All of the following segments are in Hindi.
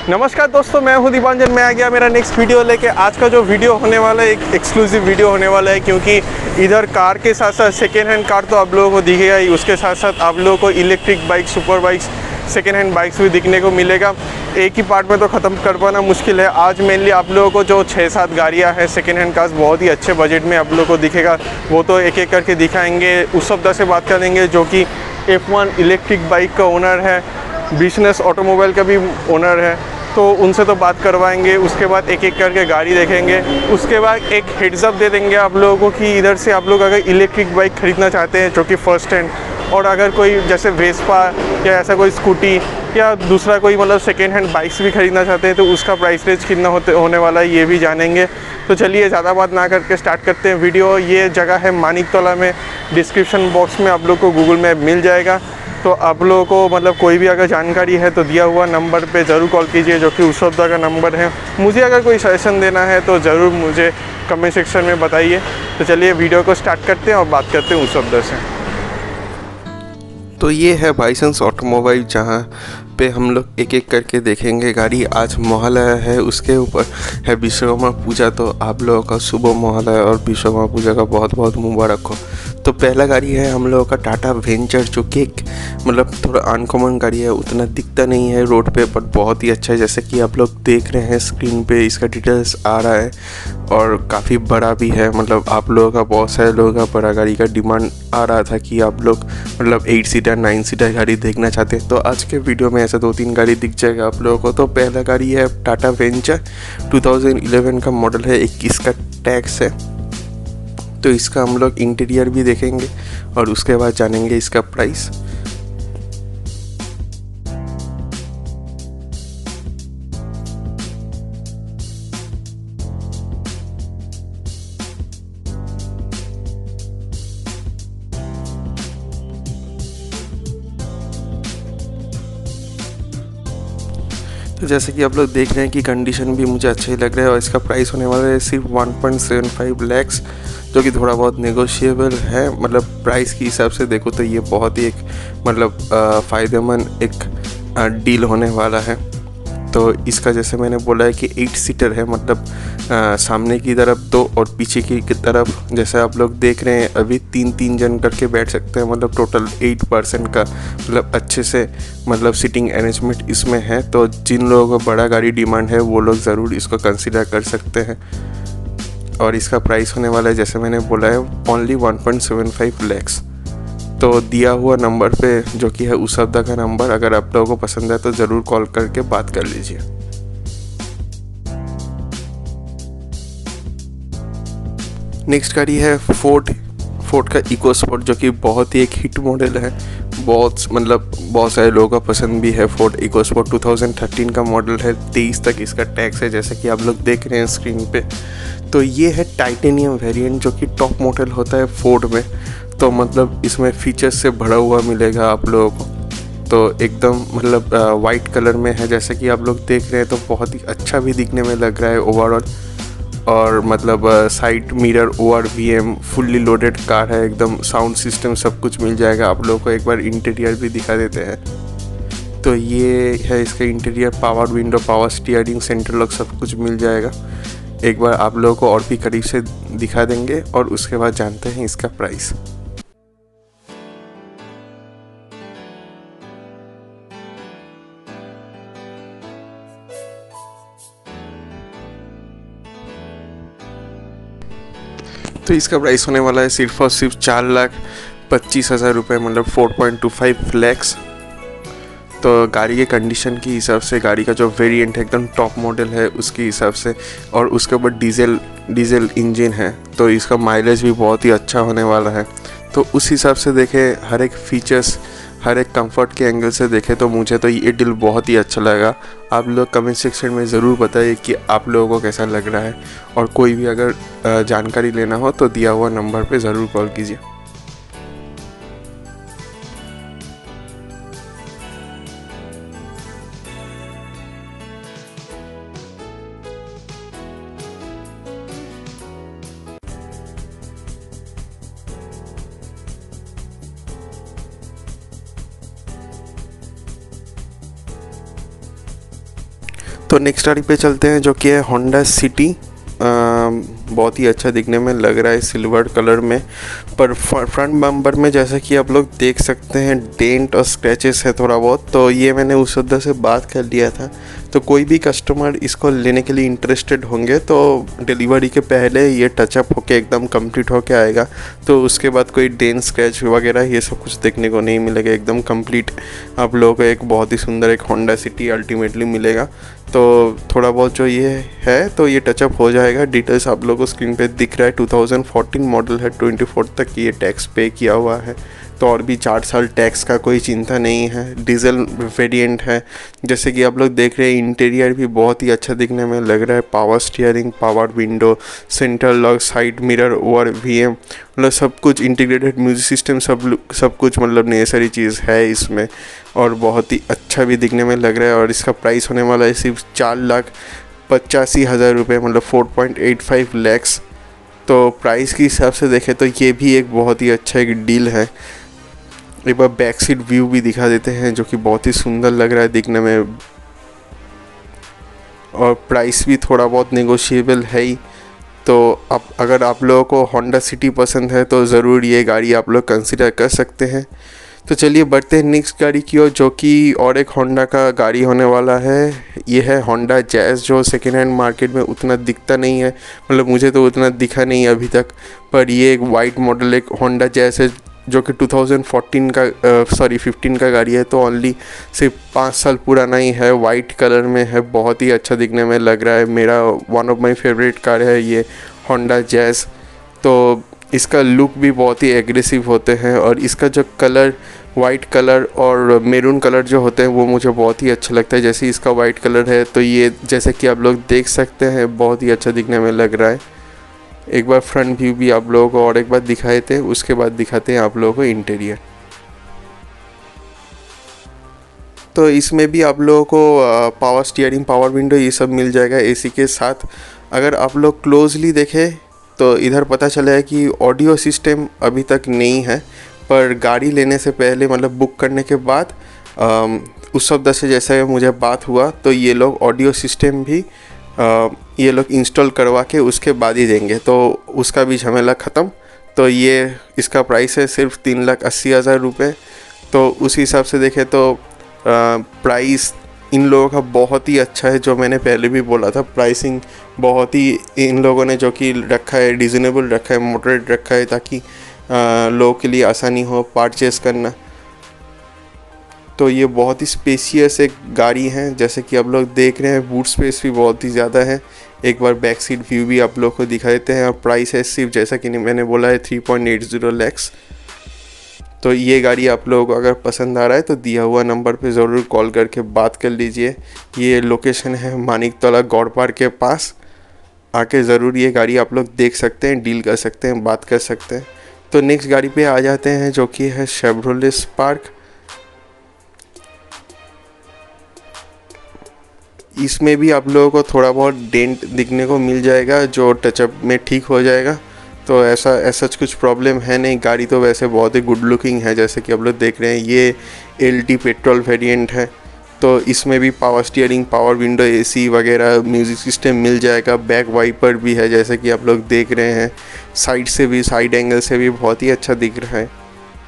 नमस्कार दोस्तों, मैं हूं दीपांजन। मैं आ गया मेरा नेक्स्ट वीडियो लेके। आज का जो वीडियो होने वाला है एक एक्सक्लूसिव वीडियो होने वाला है, क्योंकि इधर कार के साथ साथ सेकेंड हैंड कार तो आप लोगों को दिखेगा ही, उसके साथ साथ आप लोगों को electric bike, super bikes, second hand bikes भी दिखने को मिलेगा। एक ही पार्ट में तो ख़त्म कर पाना मुश्किल है। आज मेनली आप लोगों को जो 6-7 गाड़ियाँ हैं सेकेंड हैंड कार्स बहुत ही अच्छे बजट में आप लोगों को दिखेगा, वो तो एक एक करके दिखाएंगे। उस शब्द से बात करेंगे जो कि F1 इलेक्ट्रिक बाइक का ओनर है, बिजनेस ऑटोमोबाइल का भी ओनर है, तो उनसे तो बात करवाएंगे। उसके बाद एक एक करके गाड़ी देखेंगे। उसके बाद एक हेड्स अप दे देंगे आप लोगों को कि इधर से आप लोग अगर इलेक्ट्रिक बाइक ख़रीदना चाहते हैं जो कि फ़र्स्ट हैंड, और अगर कोई जैसे वेस्पा या ऐसा कोई स्कूटी या दूसरा कोई मतलब सेकेंड हैंड बाइक्स भी ख़रीदना चाहते हैं तो उसका प्राइस रेंज कितना होने वाला है ये भी जानेंगे। तो चलिए ज़्यादा बात ना करके स्टार्ट करते हैं वीडियो। ये जगह है मानिकतौला में। डिस्क्रिप्शन बॉक्स में आप लोग को गूगल मैप मिल जाएगा। तो आप लोगों को मतलब कोई भी अगर जानकारी है तो दिया हुआ नंबर पे ज़रूर कॉल कीजिए, जो कि उस शब्द का नंबर है। मुझे अगर कोई सजेशन देना है तो ज़रूर मुझे कमेंट सेक्शन में बताइए। तो चलिए वीडियो को स्टार्ट करते हैं और बात करते हैं उस शब्द से। तो ये है बाइसेंस ऑटोमोबाइल, जहाँ पे हम लोग एक एक करके देखेंगे गाड़ी। आज मोहल्ला है, उसके ऊपर है विश्वकर्मा पूजा, तो आप लोगों का शुभ मोहल्ला और विश्वकर्मा पूजा का बहुत बहुत मुबारक हो। तो पहला गाड़ी है हम लोगों का टाटा वेंचर, जो कि एक मतलब थोड़ा अनकॉमन गाड़ी है, उतना दिखता नहीं है रोड पे, बट बहुत ही अच्छा है। जैसे कि आप लोग देख रहे हैं स्क्रीन पे इसका डिटेल्स आ रहा है, और काफ़ी बड़ा भी है। मतलब आप लोगों का, बहुत सारे लोगों का बड़ा गाड़ी का डिमांड आ रहा था कि आप लोग मतलब 8 सीटर 9 सीटर गाड़ी देखना चाहते हैं। तो आज के वीडियो में ऐसे 2-3 गाड़ी दिख जाएगा आप लोगों को। तो पहला गाड़ी है टाटा वेंचर, 2011 का मॉडल है, 21 का टैक्स है। तो इसका हम लोग इंटीरियर भी देखेंगे और उसके बाद जानेंगे इसका प्राइस। तो जैसे कि आप लोग देख रहे हैं कि कंडीशन भी मुझे अच्छा ही लग रहा है, और इसका प्राइस होने वाला है सिर्फ 1.75 लैक्स, जो कि थोड़ा बहुत नेगोशिएबल है। मतलब प्राइस के हिसाब से देखो तो ये बहुत ही एक मतलब फ़ायदेमंद एक डील होने वाला है। तो इसका जैसे मैंने बोला है कि 8 सीटर है, मतलब सामने की तरफ 2 और पीछे की तरफ जैसे आप लोग देख रहे हैं अभी 3-3 जन करके बैठ सकते हैं। मतलब टोटल 8% का मतलब अच्छे से मतलब सीटिंग अरेंजमेंट इसमें है। तो जिन लोगों को बड़ा गाड़ी डिमांड है वो लोग ज़रूर इसको कंसिडर कर सकते हैं। और इसका प्राइस होने वाला है जैसे मैंने बोला है ओनली 1.75 लैक्स। तो दिया हुआ नंबर पे जो कि है उस शब्द का नंबर, अगर आप लोगों को पसंद है तो ज़रूर कॉल करके बात कर लीजिए। नेक्स्ट गाड़ी है फोर्ड का इको स्पोर्ट, जो कि बहुत ही एक हिट मॉडल है। बहुत सारे लोगों का पसंद भी है। फोर्ड इको स्पोर्ट 2013 का मॉडल है, 23 तक इसका टैक्स है, जैसे कि आप लोग देख रहे हैं स्क्रीन पे। तो ये है टाइटेनियम वेरिएंट, जो कि टॉप मॉडल होता है फोर्ड में। तो मतलब इसमें फीचर्स से भरा हुआ मिलेगा आप लोगों को। तो एकदम मतलब वाइट कलर में है, जैसे कि आप लोग देख रहे हैं। तो बहुत ही अच्छा भी दिखने में लग रहा है ओवरऑल। और मतलब side mirror, ORVM fully loaded car है एकदम। साउंड सिस्टम सब कुछ मिल जाएगा आप लोगों को। एक बार इंटीरियर भी दिखा देते हैं। तो ये है इसका interior, power window, power steering, central lock सब कुछ मिल जाएगा। एक बार आप लोगों को और भी करीब से दिखा देंगे और उसके बाद जानते हैं इसका प्राइस। तो इसका प्राइस होने वाला है सिर्फ और सिर्फ 4,25,000 रुपये, मतलब 4.25 लैक्स। तो गाड़ी के कंडीशन के हिसाब से, गाड़ी का जो वेरिएंट है एकदम टॉप मॉडल है उसके हिसाब से, और उसके ऊपर डीजल इंजन है, तो इसका माइलेज भी बहुत ही अच्छा होने वाला है। तो उस हिसाब से देखें, हर एक फीचर्स, हर एक कंफर्ट के एंगल से देखें तो मुझे तो ये डील बहुत ही अच्छा लगा। आप लोग कमेंट सेक्शन में ज़रूर बताइए कि आप लोगों को कैसा लग रहा है, और कोई भी अगर जानकारी लेना हो तो दिया हुआ नंबर पे ज़रूर कॉल कीजिए। तो नेक्स्ट गाड़ी पे चलते हैं जो कि है होंडा सिटी। बहुत ही अच्छा दिखने में लग रहा है सिल्वर कलर में, पर फ्रंट बम्पर में जैसा कि आप लोग देख सकते हैं डेंट और स्क्रैचेस है थोड़ा बहुत। तो ये मैंने उस वजह से बात कर लिया था। तो कोई भी कस्टमर इसको लेने के लिए इंटरेस्टेड होंगे तो डिलीवरी के पहले ये टचअप होके एकदम कंप्लीट होके आएगा। तो उसके बाद कोई डेंट स्क्रैच वगैरह ये सब कुछ देखने को नहीं मिलेगा, एकदम कंप्लीट आप लोगों को एक बहुत ही सुंदर एक होंडा सिटी अल्टीमेटली मिलेगा। तो थोड़ा बहुत जो ये है तो ये टचअप हो जाएगा। डिटेल्स आप लोगों को स्क्रीन पे दिख रहा है। 2014 मॉडल है, 24 तक ये टैक्स पे किया हुआ है। तो और भी 4 साल टैक्स का कोई चिंता नहीं है। डीजल वेरिएंट है। जैसे कि आप लोग देख रहे हैं इंटीरियर भी बहुत ही अच्छा दिखने में लग रहा है। Power steering, power window, central lock, side mirror, over VM, मतलब सब कुछ इंटीग्रेटेड म्यूजिक सिस्टम, सब कुछ मतलब नेसेसरी चीज़ है इसमें। और बहुत ही अच्छा भी दिखने में लग रहा है। और इसका प्राइस होने वाला है सिर्फ 4,85,000 रुपये, मतलब 4.85 लैक्स। तो प्राइस के हिसाब से देखें तो ये भी एक बहुत ही अच्छा एक डील है। एक बार बैक सीट व्यू भी दिखा देते हैं जो कि बहुत ही सुंदर लग रहा है दिखने में। और प्राइस भी थोड़ा बहुत नेगोशिएबल है ही। तो अगर आप लोगों को होंडा सिटी पसंद है तो ज़रूर ये गाड़ी आप लोग कंसिडर कर सकते हैं। तो चलिए बढ़ते हैं नेक्स्ट गाड़ी की ओर, जो कि और एक होंडा का गाड़ी होने वाला है। ये है होंडा जैज़, जो सेकेंड हैंड मार्केट में उतना दिखता नहीं है, मतलब मुझे तो उतना दिखा नहीं है अभी तक। पर ये एक वाइट मॉडल एक होंडा जैज़ है जो कि 2015 का गाड़ी है। तो ओनली सिर्फ 5 साल पुराना ही है, वाइट कलर में है, बहुत ही अच्छा दिखने में लग रहा है। मेरा one of my favourite car है ये होंडा जैज़। तो इसका लुक भी बहुत ही एग्रेसिव होते हैं। और इसका जो कलर वाइट कलर और मेरून कलर जो होते हैं वो मुझे बहुत ही अच्छा लगता है। जैसे इसका वाइट कलर है तो ये जैसे कि आप लोग देख सकते हैं बहुत ही अच्छा दिखने में लग रहा है। एक बार फ्रंट व्यू भी आप लोगों को और एक बार दिखाए थे, उसके बाद दिखाते हैं आप लोगों को इंटीरियर। तो इसमें भी आप लोगों को पावर स्टीयरिंग, पावर विंडो ये सब मिल जाएगा AC के साथ। अगर आप लोग क्लोजली देखें तो इधर पता चला है कि ऑडियो सिस्टम अभी तक नहीं है, पर गाड़ी लेने से पहले मतलब बुक करने के बाद उस शब्द से जैसे मुझे बात हुआ तो ये लोग ऑडियो सिस्टम भी ये लोग इंस्टॉल करवा के उसके बाद ही देंगे। तो उसका भी झमेला ख़त्म। तो ये इसका प्राइस है सिर्फ 3,80,000 रुपये। तो उस हिसाब से देखें तो प्राइस इन लोगों का बहुत ही अच्छा है। जो मैंने पहले भी बोला था, प्राइसिंग बहुत ही इन लोगों ने जो कि रखा है रिजनेबल रखा है, मॉडरेट रखा है, ताकि लोगों के लिए आसानी हो परचेस करना। तो ये बहुत ही स्पेशियस एक गाड़ी है, जैसे कि आप लोग देख रहे हैं बूट स्पेस भी बहुत ही ज़्यादा है। एक बार बैक सीट व्यू भी आप लोग को दिखा देते हैं। और प्राइस है सिर्फ जैसा कि मैंने बोला है 3.80 लैक्स। तो ये गाड़ी आप लोगों को अगर पसंद आ रहा है तो दिया हुआ नंबर पे ज़रूर कॉल करके बात कर लीजिए। ये लोकेशन है मानिकतला गौड़ पार्क के पास। आके ज़रूर ये गाड़ी आप लोग देख सकते हैं, डील कर सकते हैं, बात कर सकते हैं। तो नेक्स्ट गाड़ी पे आ जाते हैं जो कि है शेवरोलेट स्पार्क। इसमें भी आप लोगों को थोड़ा बहुत डेंट दिखने को मिल जाएगा जो टचअप में ठीक हो जाएगा। तो ऐसा कुछ प्रॉब्लम है नहीं। गाड़ी तो वैसे बहुत ही गुड लुकिंग है, जैसे कि आप लोग देख रहे हैं। ये LT पेट्रोल वेरिएंट है। तो इसमें भी power steering, power window, AC वगैरह, म्यूज़िक सिस्टम मिल जाएगा। बैक वाइपर भी है जैसे कि आप लोग देख रहे हैं। साइड से भी, साइड एंगल से भी बहुत ही अच्छा दिख रहा है।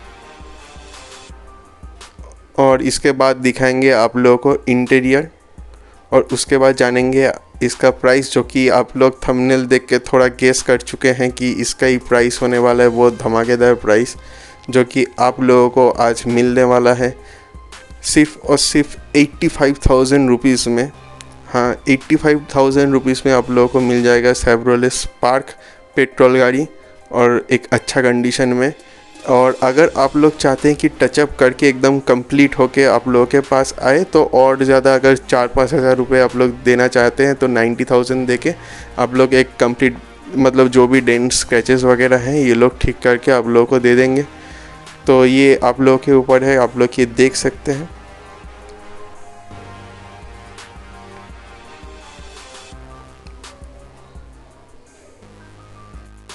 और इसके बाद दिखाएंगे आप लोगों को इंटीरियर, और उसके बाद जानेंगे इसका प्राइस, जो कि आप लोग थंबनेल देख के थोड़ा गेस कर चुके हैं कि इसका ही प्राइस होने वाला है। वो धमाकेदार प्राइस जो कि आप लोगों को आज मिलने वाला है सिर्फ और सिर्फ 85,000 रुपीज़ में। हाँ, 85,000 रुपीज़ में आप लोगों को मिल जाएगा शेवरोलेट स्पार्क पेट्रोल गाड़ी, और एक अच्छा कंडीशन में। और अगर आप लोग चाहते हैं कि टचअप करके एकदम कंप्लीट होके आप लोगों के पास आए तो और ज़्यादा, अगर 4-5 हज़ार रुपये आप लोग देना चाहते हैं तो 90,000 दे के आप लोग एक कंप्लीट, मतलब जो भी डेंट स्क्रैचेस वगैरह हैं ये लोग ठीक करके आप लोगों को दे देंगे। तो ये आप लोगों के ऊपर है, आप लोग ये देख सकते हैं।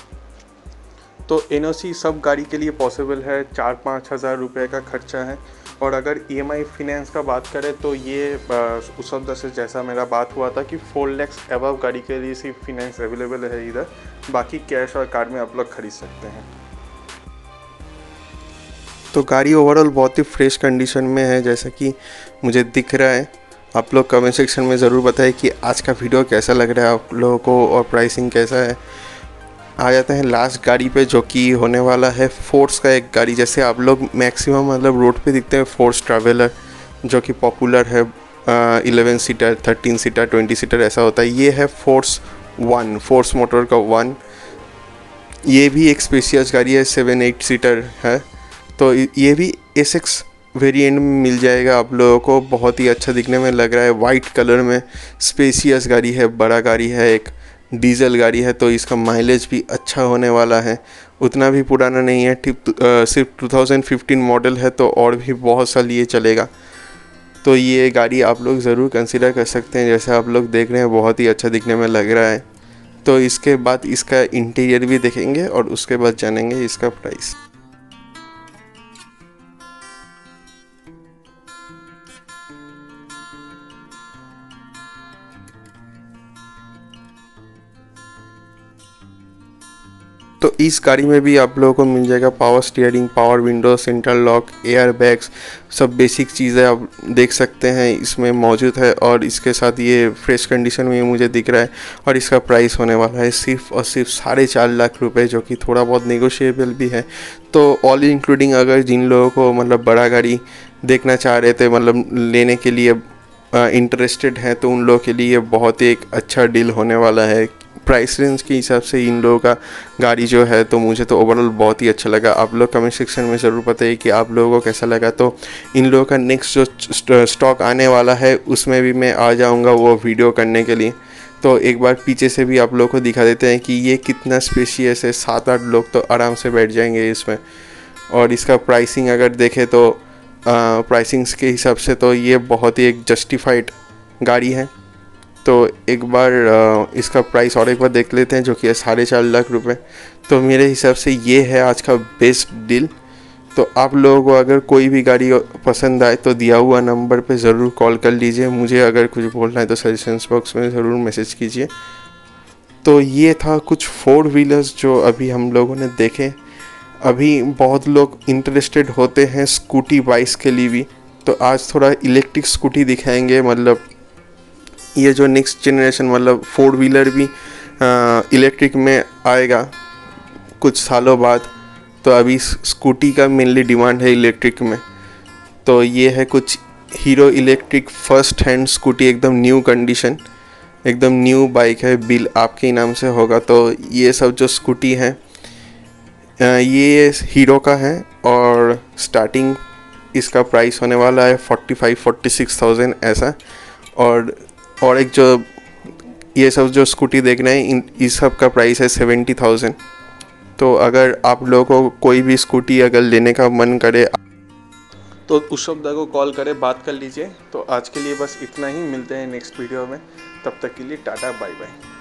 तो NOC सब गाड़ी के लिए पॉसिबल है। 4-5 हज़ार रुपये का खर्चा है। और अगर EMI फिनेंस का बात करें तो ये उस शब्द से जैसा मेरा बात हुआ था कि 4 लाख अबव गाड़ी के लिए सिर्फ फिनेंस अवेलेबल है इधर, बाकी कैश और कार्ड में आप लोग खरीद सकते हैं। तो गाड़ी ओवरऑल बहुत ही फ्रेश कंडीशन में है जैसा कि मुझे दिख रहा है। आप लोग कमेंट सेक्शन में ज़रूर बताएं कि आज का वीडियो कैसा लग रहा है आप लोगों को और प्राइसिंग कैसा है। आ जाते हैं लास्ट गाड़ी पे जो कि होने वाला है फोर्स का एक गाड़ी। जैसे आप लोग मैक्सिमम मतलब रोड पे दिखते हैं फोर्स ट्रैवलर जो कि पॉपुलर है, 11 सीटर, 13 सीटर, 20 सीटर ऐसा होता है। ये है फोर्स फोर्स मोटर का 1। ये भी एक स्पेशियस गाड़ी है, 7-8 सीटर है। तो ये भी SX वेरिएंट में मिल जाएगा आप लोगों को। बहुत ही अच्छा दिखने में लग रहा है, वाइट कलर में स्पेशियस गाड़ी है, बड़ा गाड़ी है, एक डीजल गाड़ी है। तो इसका माइलेज भी अच्छा होने वाला है, उतना भी पुराना नहीं है, सिर्फ 2015 मॉडल है तो और भी बहुत साल ये चलेगा। तो ये गाड़ी आप लोग ज़रूर कंसिडर कर सकते हैं। जैसे आप लोग देख रहे हैं बहुत ही अच्छा दिखने में लग रहा है। तो इसके बाद इसका इंटीरियर भी देखेंगे और उसके बाद जानेंगे इसका प्राइस। तो इस गाड़ी में भी आप लोगों को मिल जाएगा power steering, power window, central lock, air bags, सब बेसिक चीज़ें आप देख सकते हैं इसमें मौजूद है। और इसके साथ ये फ्रेश कंडीशन में मुझे दिख रहा है। और इसका प्राइस होने वाला है सिर्फ और सिर्फ 4.5 लाख रुपए, जो कि थोड़ा बहुत नेगोशिएबल भी है। तो ऑल इंक्लूडिंग अगर जिन लोगों को मतलब बड़ा गाड़ी देखना चाह रहे थे, मतलब लेने के लिए इंटरेस्टेड हैं, तो उन लोगों के लिए बहुत ही एक अच्छा डील होने वाला है। प्राइस रेंज के हिसाब से इन लोगों का गाड़ी जो है तो मुझे तो ओवरऑल बहुत ही अच्छा लगा। आप लोग कमेंट सेक्शन में ज़रूर बताइए कि आप लोगों को कैसा लगा। तो इन लोगों का नेक्स्ट जो स्टॉक आने वाला है उसमें भी मैं आ जाऊंगा वो वीडियो करने के लिए। तो एक बार पीछे से भी आप लोगों को दिखा देते हैं कि ये कितना स्पेशियस है। 7-8 लोग तो आराम से बैठ जाएंगे इसमें। और इसका प्राइसिंग अगर देखें तो प्राइसिंग्स के हिसाब से तो ये बहुत ही एक जस्टिफाइड गाड़ी है। तो एक बार इसका प्राइस और एक बार देख लेते हैं जो कि है 4.5 लाख रुपए। तो मेरे हिसाब से ये है आज का बेस्ट डील। तो आप लोगों को अगर कोई भी गाड़ी पसंद आए तो दिया हुआ नंबर पे ज़रूर कॉल कर लीजिए। मुझे अगर कुछ बोलना है तो सजेशंस बॉक्स में ज़रूर मैसेज कीजिए। तो ये था कुछ 4 व्हीलर्स जो अभी हम लोगों ने देखे। अभी बहुत लोग इंटरेस्टेड होते हैं स्कूटी बाइक्स के लिए भी, तो आज थोड़ा इलेक्ट्रिक स्कूटी दिखाएंगे। मतलब ये जो नेक्स्ट जनरेशन मतलब 4 व्हीलर भी इलेक्ट्रिक में आएगा कुछ सालों बाद। तो अभी स्कूटी का मेनली डिमांड है इलेक्ट्रिक में। तो ये है कुछ Hero electric first hand scooty, एकदम न्यू कंडीशन, एकदम न्यू बाइक है, बिल आपके नाम से होगा। तो ये सब जो स्कूटी है ये हीरो का है और स्टार्टिंग इसका प्राइस होने वाला है 45-46,000 ऐसा। और एक जो ये सब जो स्कूटी देख रहे हैं इस सब का प्राइस है 70,000। तो अगर आप लोगों को कोई भी स्कूटी अगर लेने का मन करे तो उस शब्द को कॉल करें, बात कर लीजिए। तो आज के लिए बस इतना ही, मिलते हैं नेक्स्ट वीडियो में। तब तक के लिए टाटा बाय बाय।